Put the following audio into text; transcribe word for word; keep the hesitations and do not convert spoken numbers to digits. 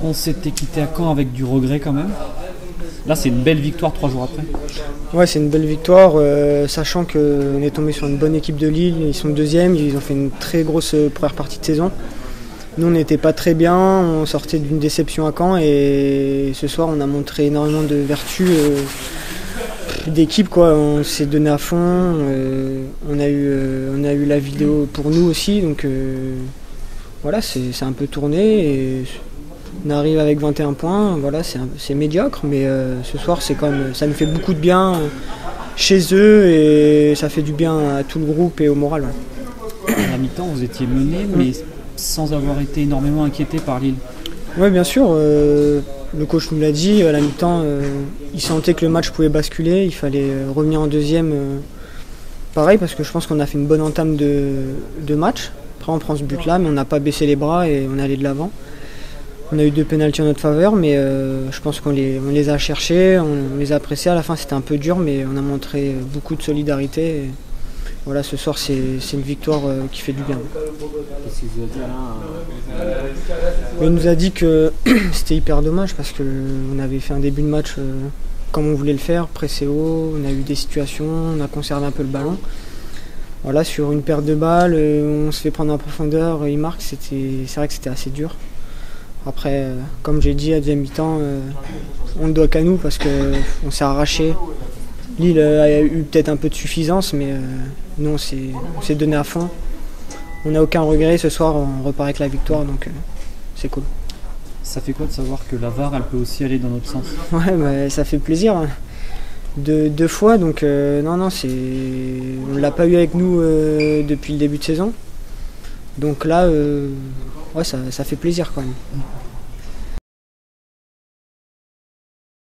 On s'était quitté à Caen avec du regret quand même. Là, c'est une belle victoire trois jours après. Ouais, c'est une belle victoire, euh, sachant qu'on est tombé sur une bonne équipe de Lille. Ils sont deuxièmes, ils ont fait une très grosse première partie de saison. Nous, on n'était pas très bien, on sortait d'une déception à Caen et ce soir, on a montré énormément de vertus euh, d'équipe, quoi. On s'est donné à fond, euh, on, a eu, euh, on a eu la vidéo pour nous aussi, donc euh, voilà, c'est un peu tourné. Et on arrive avec vingt et un points, voilà, c'est médiocre, mais euh, ce soir, c'est quand même, ça nous fait beaucoup de bien euh, chez eux et ça fait du bien à tout le groupe et au moral. Ouais. À la mi-temps, vous étiez mené, mais sans avoir été énormément inquiété par Lille. Oui, bien sûr. Euh, le coach nous l'a dit, à la mi-temps, euh, il sentait que le match pouvait basculer, il fallait revenir en deuxième. Euh, pareil, parce que je pense qu'on a fait une bonne entame de, de match. Après, on prend ce but-là, mais on n'a pas baissé les bras et on est allé de l'avant. On a eu deux pénaltys en notre faveur, mais euh, je pense qu'on les, on les a cherchés, on, on les a pressés. À la fin, c'était un peu dur, mais on a montré beaucoup de solidarité. Et voilà, ce soir, c'est une victoire euh, qui fait du bien. Qu'est-ce qu'il vous a dit, Alain? Il nous a dit que c'était hyper dommage parce qu'on avait fait un début de match euh, comme on voulait le faire, pressé haut, on a eu des situations, on a conservé un peu le ballon. Voilà, sur une paire de balles, euh, on se fait prendre en profondeur, il marque, c'est vrai que c'était assez dur. Après, euh, comme j'ai dit, à deuxième mi-temps, euh, on ne doit qu'à nous parce qu'on s'est arraché. Lille a eu peut-être un peu de suffisance, mais euh, nous, on s'est donné à fond. On n'a aucun regret. Ce soir, on repart avec la victoire, donc euh, c'est cool. Ça fait quoi de savoir que la V A R, elle peut aussi aller dans notre sens? Ouais, bah, ça fait plaisir. Hein. De, deux fois, donc euh, non, non, c'est, on ne l'a pas eu avec nous euh, depuis le début de saison. Donc là, euh, ouais, ça, ça fait plaisir quand même.